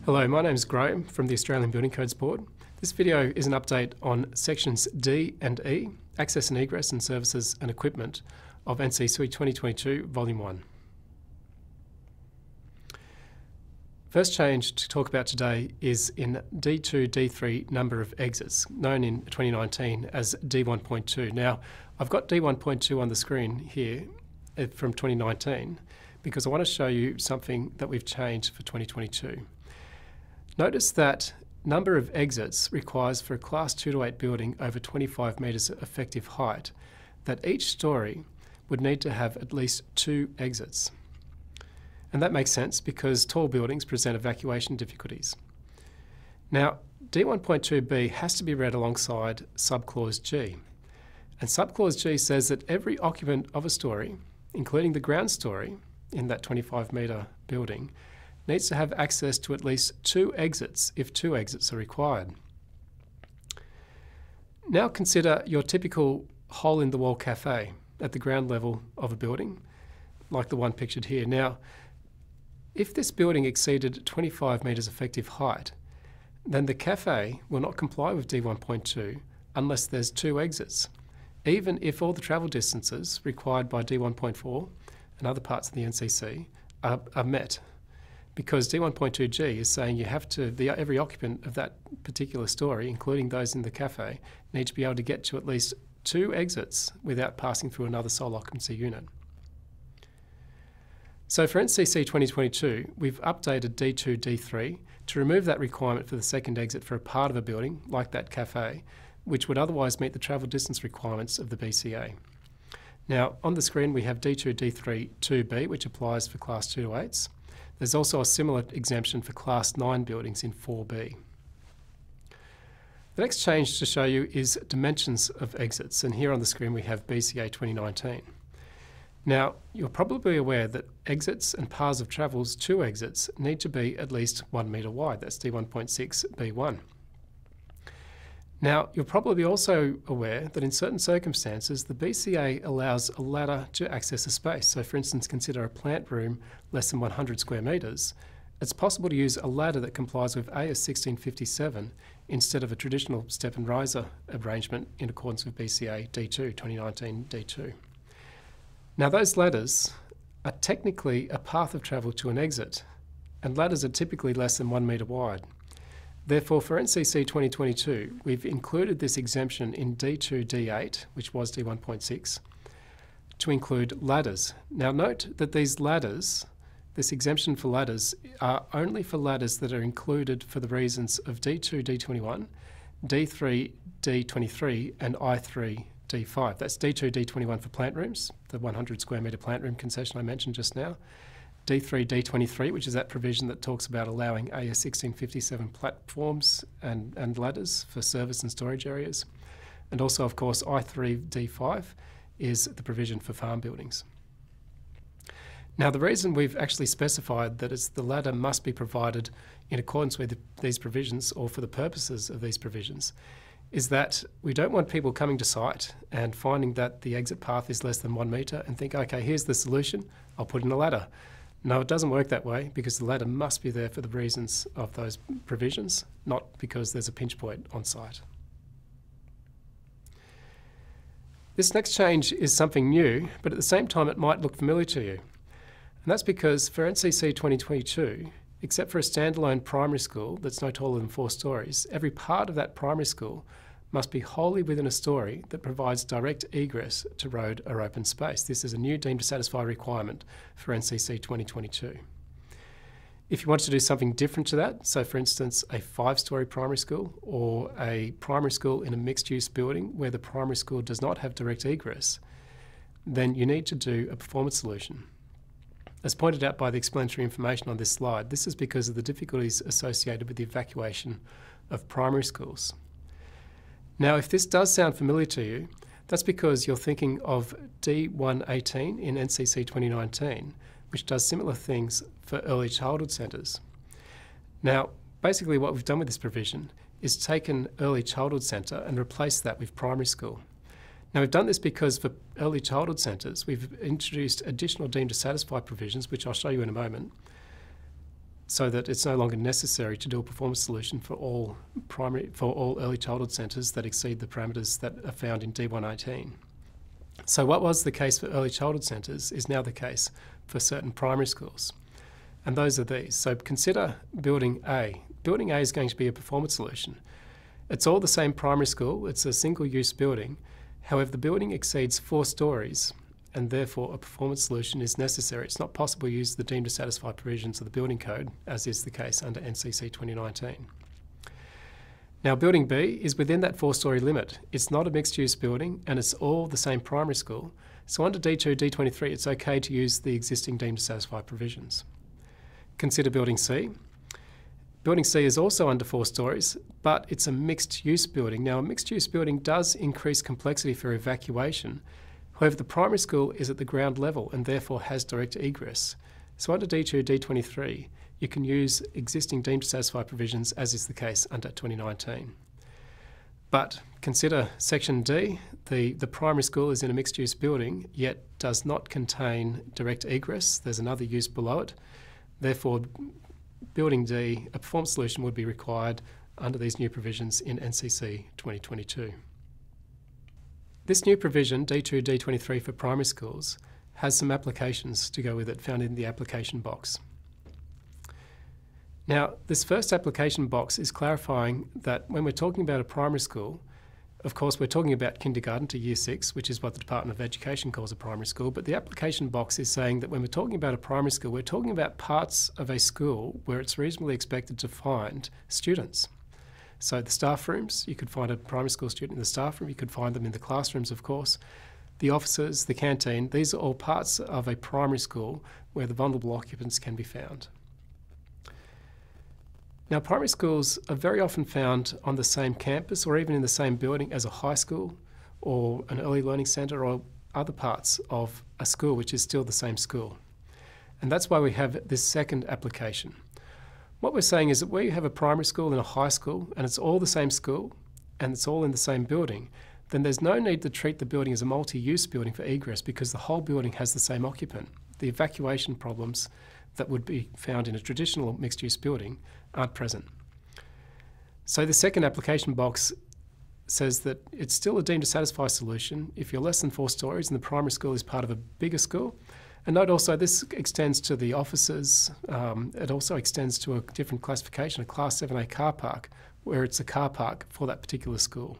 Hello, my name is Graham from the Australian Building Codes Board. This video is an update on sections D and E, Access and Egress and Services and Equipment of NCC 2022 Volume 1. First change to talk about today is in D2, D3 number of exits, known in 2019 as D1.2. Now, I've got D1.2 on the screen here from 2019 because I want to show you something that we've changed for 2022. Notice that number of exits requires for a Class 2 to 8 building over 25 metres effective height that each storey would need to have at least 2 exits. And that makes sense because tall buildings present evacuation difficulties. Now, D1.2b has to be read alongside subclause G. And subclause G says that every occupant of a storey, including the ground storey in that 25 metre building, needs to have access to at least 2 exits if 2 exits are required. Now consider your typical hole-in-the-wall cafe at the ground level of a building, like the one pictured here. Now, if this building exceeded 25 metres effective height, then the cafe will not comply with D1.2 unless there's 2 exits, even if all the travel distances required by D1.4 and other parts of the NCC are met. Because D1.2G is saying you have to, every occupant of that particular storey, including those in the cafe, need to be able to get to at least 2 exits without passing through another sole occupancy unit. So for NCC 2022, we've updated D2, D3 to remove that requirement for the second exit for a part of a building, like that cafe, which would otherwise meet the travel distance requirements of the BCA. Now, on the screen we have D2, D3, 2B, which applies for Class 2 to 8s. There's also a similar exemption for Class 9 buildings in 4B. The next change to show you is dimensions of exits, and here on the screen we have BCA 2019. Now, you're probably aware that exits and paths of travels to exits need to be at least 1 metre wide. That's D1.6B1. Now, you're probably also aware that in certain circumstances, the BCA allows a ladder to access a space. So for instance, consider a plant room less than 100 square metres. It's possible to use a ladder that complies with AS 1657 instead of a traditional step and riser arrangement in accordance with BCA D2, 2019 D2. Now those ladders are technically a path of travel to an exit, and ladders are typically less than 1 metre wide. Therefore, for NCC 2022, we've included this exemption in D2, D8, which was D1.6, to include ladders. Now note that these ladders, this exemption for ladders, are only for ladders that are included for the reasons of D2, D21, D3, D23, and I3, D5. That's D2, D21 for plant rooms, the 100 square metre plant room concession I mentioned just now. D3, D23, which is that provision that talks about allowing AS 1657 platforms and ladders for service and storage areas. And also, of course, I3, D5 is the provision for farm buildings. Now, the reason we've actually specified that the ladder must be provided in accordance with these provisions or for the purposes of these provisions is that we don't want people coming to site and finding that the exit path is less than 1 metre and think, okay, here's the solution, I'll put in a ladder. No, it doesn't work that way because the ladder must be there for the reasons of those provisions, not because there's a pinch point on site. This next change is something new, but at the same time it might look familiar to you. And that's because for NCC 2022, except for a standalone primary school that's no taller than 4 storeys, every part of that primary school must be wholly within a storey that provides direct egress to road or open space. This is a new deemed to satisfy requirement for NCC 2022. If you want to do something different to that, so for instance a 5-storey primary school or a primary school in a mixed-use building where the primary school does not have direct egress, then you need to do a performance solution. As pointed out by the explanatory information on this slide, this is because of the difficulties associated with the evacuation of primary schools. Now, if this does sound familiar to you, that's because you're thinking of D118 in NCC 2019, which does similar things for early childhood centres. Now, basically what we've done with this provision is taken early childhood centre and replaced that with primary school. Now, we've done this because for early childhood centres, we've introduced additional deemed to satisfy provisions, which I'll show you in a moment, so that it's no longer necessary to do a performance solution for all early childhood centres that exceed the parameters that are found in D118. So what was the case for early childhood centres is now the case for certain primary schools. And those are these. So consider building A. Building A is going to be a performance solution. It's all the same primary school, it's a single-use building. However, the building exceeds 4 stories, and therefore a performance solution is necessary. It's not possible to use the deemed to satisfy provisions of the building code, as is the case under NCC 2019. Now, building B is within that 4-storey limit. It's not a mixed-use building, and it's all the same primary school. So under D2, D23, it's okay to use the existing deemed to satisfy provisions. Consider building C. Building C is also under 4 stories, but it's a mixed-use building. Now, a mixed-use building does increase complexity for evacuation. However, the primary school is at the ground level and therefore has direct egress. So under D2, D23, you can use existing deemed to satisfy provisions, as is the case under 2019. But consider section D. The primary school is in a mixed-use building, yet does not contain direct egress. There's another use below it. Therefore, building D, a performance solution would be required under these new provisions in NCC 2022. This new provision, D2, D23 for primary schools, has some applications to go with it found in the application box. Now, this first application box is clarifying that when we're talking about a primary school, of course we're talking about kindergarten to year 6, which is what the Department of Education calls a primary school, but the application box is saying that when we're talking about a primary school, we're talking about parts of a school where it's reasonably expected to find students. So the staff rooms, you could find a primary school student in the staff room, you could find them in the classrooms, of course. The offices, the canteen, these are all parts of a primary school where the vulnerable occupants can be found. Now, primary schools are very often found on the same campus or even in the same building as a high school or an early learning centre or other parts of a school which is still the same school. And that's why we have this second application. What we're saying is that where you have a primary school and a high school and it's all the same school and it's all in the same building, then there's no need to treat the building as a multi-use building for egress because the whole building has the same occupant. The evacuation problems that would be found in a traditional mixed-use building aren't present. So the second application box says that it's still a deemed to satisfy solution if you're less than 4 stories and the primary school is part of a bigger school. And note also this extends to the offices. It also extends to a different classification, a Class 7A car park, where it's a car park for that particular school.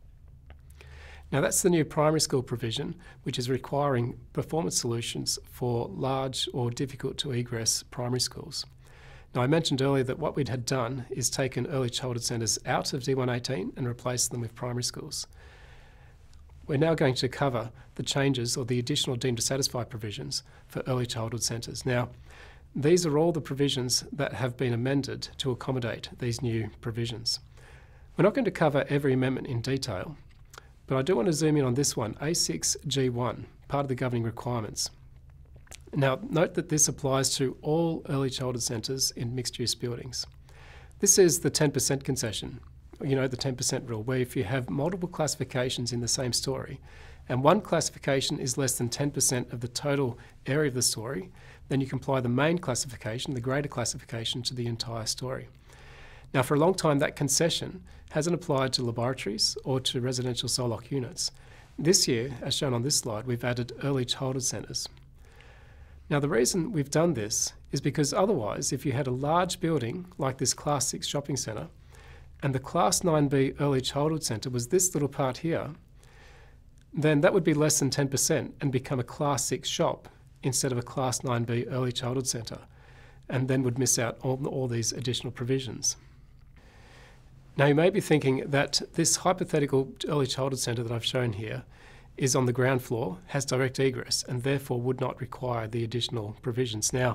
Now that's the new primary school provision, which is requiring performance solutions for large or difficult to egress primary schools. Now I mentioned earlier that what we'd had done is taken early childhood centres out of D118 and replaced them with primary schools. We're now going to cover the changes or the additional deemed to satisfy provisions for early childhood centres. Now, these are all the provisions that have been amended to accommodate these new provisions. We're not going to cover every amendment in detail, but I do want to zoom in on this one, A6G1, part of the governing requirements. Now, note that this applies to all early childhood centres in mixed-use buildings. This is the 10% concession. You know, the 10% rule, where if you have multiple classifications in the same story and one classification is less than 10% of the total area of the story, then you can apply the main classification, the greater classification, to the entire story. Now, for a long time, that concession hasn't applied to laboratories or to residential sole-occup units. This year, as shown on this slide, we've added early childhood centres. Now, the reason we've done this is because otherwise, if you had a large building like this Class 6 shopping centre, and the Class 9B early childhood centre was this little part here, then that would be less than 10% and become a Class 6 shop instead of a Class 9B early childhood centre, and then would miss out on all these additional provisions. Now you may be thinking that this hypothetical early childhood centre that I've shown here is on the ground floor, has direct egress, and therefore would not require the additional provisions. Now,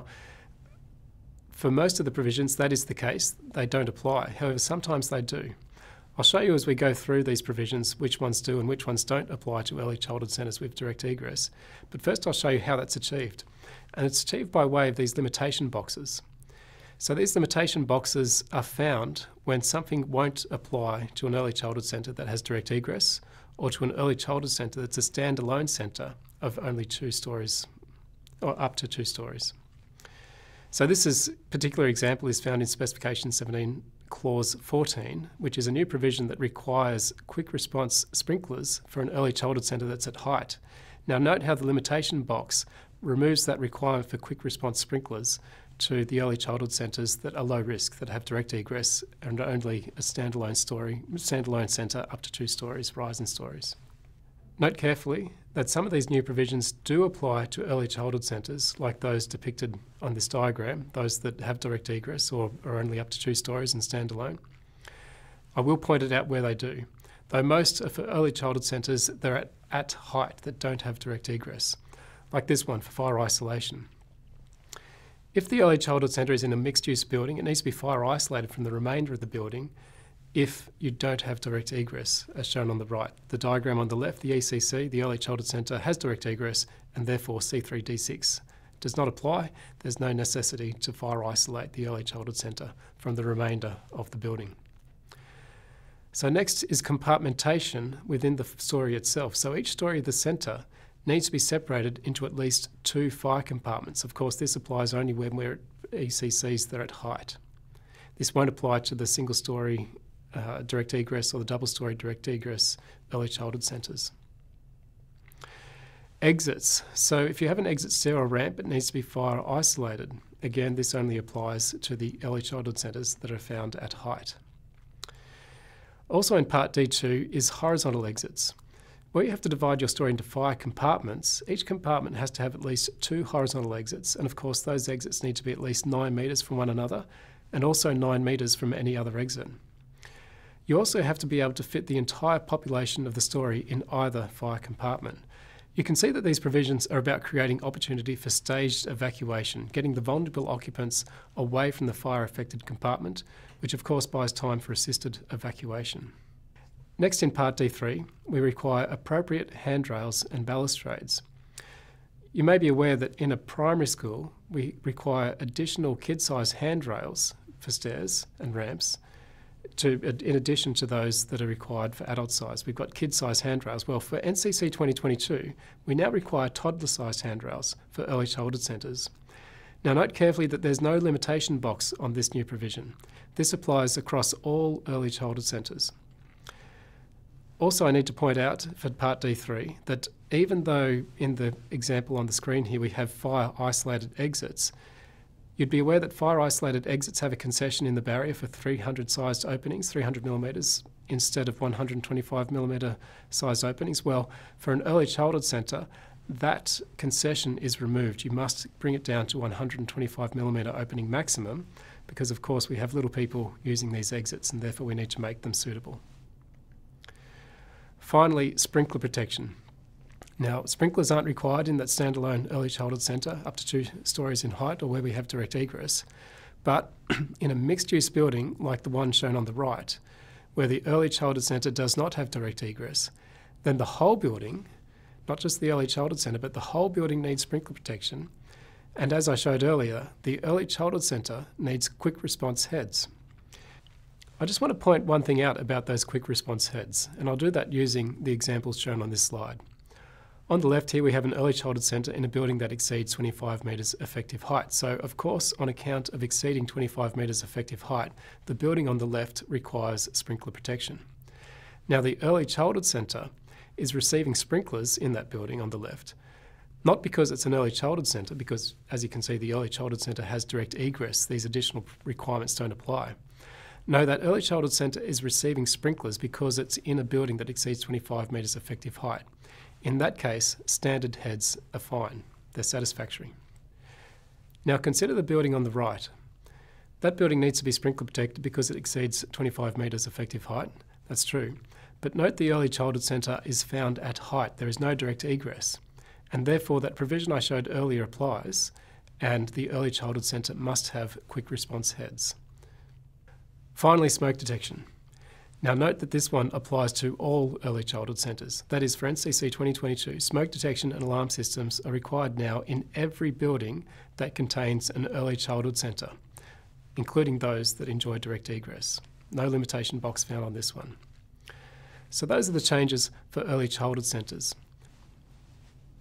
for most of the provisions, that is the case. They don't apply. However, sometimes they do. I'll show you as we go through these provisions which ones do and which ones don't apply to early childhood centres with direct egress. But first I'll show you how that's achieved. And it's achieved by way of these limitation boxes. So these limitation boxes are found when something won't apply to an early childhood centre that has direct egress or to an early childhood centre that's a standalone centre of only 2 stories or up to 2 stories. So this particular example is found in Specification 17, Clause 14, which is a new provision that requires quick response sprinklers for an early childhood centre that's at height. Now note how the limitation box removes that requirement for quick response sprinklers to the early childhood centres that are low risk, that have direct egress and only a standalone centre up to 2 stories, rise in stories. Note carefully that some of these new provisions do apply to early childhood centres, like those depicted on this diagram, those that have direct egress or are only up to 2 stories and standalone. I will point it out where they do, though most are for early childhood centres they're at height that don't have direct egress, like this one for fire isolation. If the early childhood centre is in a mixed-use building, it needs to be fire isolated from the remainder of the building if you don't have direct egress, as shown on the right. The diagram on the left, the ECC, the Early Childhood Centre, has direct egress and therefore C3D6 does not apply. There's no necessity to fire isolate the Early Childhood Centre from the remainder of the building. So next is compartmentation within the story itself. So each story of the centre needs to be separated into at least 2 fire compartments. Of course, this applies only when we're at ECCs that are at height. This won't apply to the single story direct egress or the double story direct egress early childhood centres. Exits. So if you have an exit stair or ramp, it needs to be fire isolated. Again, this only applies to the early childhood centres that are found at height. Also in Part D2 is horizontal exits. Where you have to divide your story into fire compartments, each compartment has to have at least 2 horizontal exits, and of course those exits need to be at least 9 metres from one another and also 9 metres from any other exit. You also have to be able to fit the entire population of the story in either fire compartment. You can see that these provisions are about creating opportunity for staged evacuation, getting the vulnerable occupants away from the fire-affected compartment, which of course buys time for assisted evacuation. Next in Part D3, we require appropriate handrails and balustrades. You may be aware that in a primary school, we require additional kid-size handrails for stairs and ramps, in addition to those that are required for adult size. We've got kid-size handrails. Well, for NCC 2022, we now require toddler-sized handrails for early childhood centres. Now note carefully that there's no limitation box on this new provision. This applies across all early childhood centres. Also, I need to point out for Part D3 that even though in the example on the screen here we have fire-isolated exits, you'd be aware that fire-isolated exits have a concession in the barrier for 300 sized openings, 300 millimetres, instead of 125 millimetre sized openings. Well, for an early childhood centre, that concession is removed. You must bring it down to 125 millimetre opening maximum because, of course, we have little people using these exits and therefore we need to make them suitable. Finally, sprinkler protection. Now, sprinklers aren't required in that standalone early childhood centre up to 2 stories in height or where we have direct egress, but in a mixed-use building like the one shown on the right, where the early childhood centre does not have direct egress, then the whole building, not just the early childhood centre, but the whole building needs sprinkler protection, and as I showed earlier, the early childhood centre needs quick response heads. I just want to point one thing out about those quick response heads, and I'll do that using the examples shown on this slide. On the left here we have an early childhood centre in a building that exceeds 25 metres effective height. So of course, on account of exceeding 25 metres effective height, the building on the left requires sprinkler protection. Now the early childhood centre is receiving sprinklers in that building on the left, not because it's an early childhood centre, because as you can see the early childhood centre has direct egress, these additional requirements don't apply. No, that early childhood centre is receiving sprinklers because it's in a building that exceeds 25 metres effective height. In that case, standard heads are fine. They're satisfactory. Now consider the building on the right. That building needs to be sprinkler protected because it exceeds 25 metres effective height. That's true. But note the early childhood centre is found at height. There is no direct egress. And therefore that provision I showed earlier applies, and the early childhood centre must have quick response heads. Finally, smoke detection. Now note that this one applies to all early childhood centres. That is, for NCC 2022, smoke detection and alarm systems are required now in every building that contains an early childhood centre, including those that enjoy direct egress. No limitation box found on this one. So those are the changes for early childhood centres.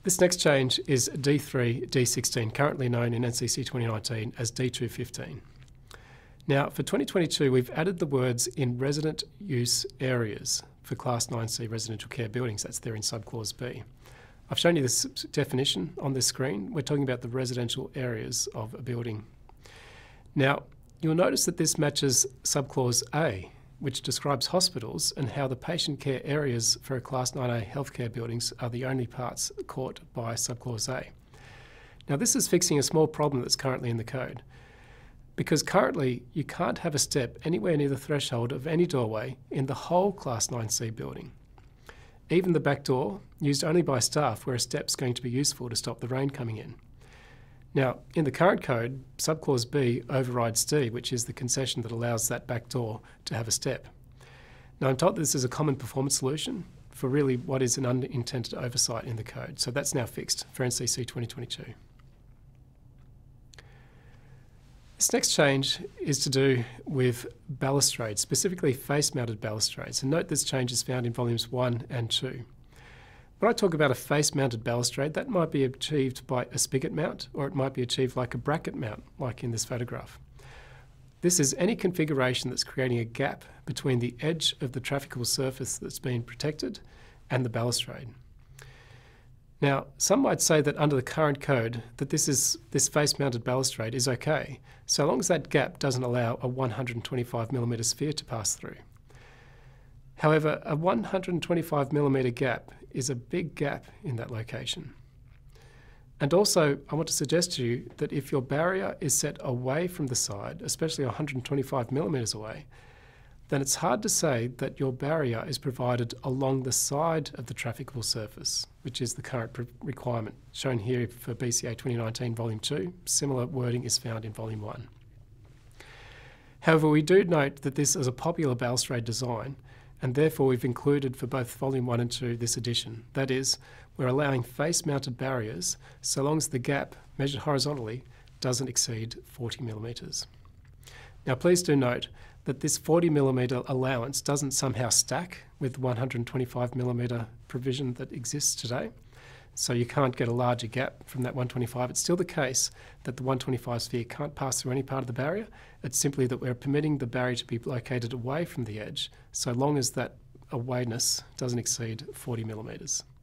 This next change is D3, D16, currently known in NCC 2019 as D215. Now, for 2022, we've added the words in resident use areas for Class 9C residential care buildings. That's there in subclause B. I've shown you this definition on this screen. We're talking about the residential areas of a building. Now, you'll notice that this matches subclause A, which describes hospitals and how the patient care areas for a Class 9A healthcare buildings are the only parts caught by subclause A. Now, this is fixing a small problem that's currently in the code, because currently you can't have a step anywhere near the threshold of any doorway in the whole Class 9C building. Even the back door, used only by staff, where a step's going to be useful to stop the rain coming in. Now, in the current code, subclause B overrides D, which is the concession that allows that back door to have a step. Now, I'm told this is a common performance solution for really what is an unintended oversight in the code, so that's now fixed for NCC 2022. This next change is to do with balustrades, specifically face-mounted balustrades. And note this change is found in volumes 1 and 2. When I talk about a face-mounted balustrade, that might be achieved by a spigot mount, or it might be achieved like a bracket mount, like in this photograph. This is any configuration that's creating a gap between the edge of the trafficable surface that's been protected and the balustrade. Now, some might say that under the current code that this face-mounted balustrade is okay, so long as that gap doesn't allow a 125mm sphere to pass through. However, a 125mm gap is a big gap in that location. And also, I want to suggest to you that if your barrier is set away from the side, especially 125mm away, then it's hard to say that your barrier is provided along the side of the trafficable surface, which is the current requirement, shown here for BCA 2019 Volume 2. Similar wording is found in Volume 1. However, we do note that this is a popular balustrade design, and therefore we've included for both Volume 1 and 2 this addition. That is, we're allowing face-mounted barriers so long as the gap, measured horizontally, doesn't exceed 40mm. Now, please do note that this 40mm allowance doesn't somehow stack with 125mm provision that exists today. So you can't get a larger gap from that 125. It's still the case that the 125 sphere can't pass through any part of the barrier. It's simply that we're permitting the barrier to be located away from the edge, so long as that awayness doesn't exceed 40mm.